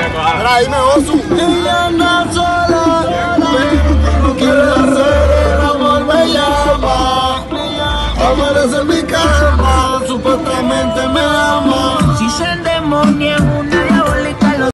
Mira, dime Osu. Ella anda sola, pero no quiere hacer el amor, me llama. Amanece en mi cama.